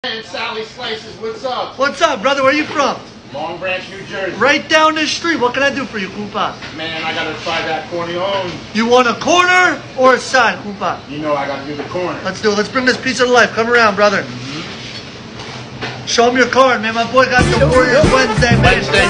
And Sally Slices, what's up? What's up, brother? Where are you from? Long Branch, New Jersey. Right down the street. What can I do for you, Koopa? Man, I gotta try that cornione. You want a corner or a side, Koopa? You know I gotta do the corner. Let's do it. Let's bring this piece of life. Come around, brother. Show him your card, man. My boy got the Warriors Wednesday, man.